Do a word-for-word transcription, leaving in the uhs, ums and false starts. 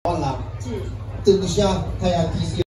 啦， 是， 等一下还要提醒。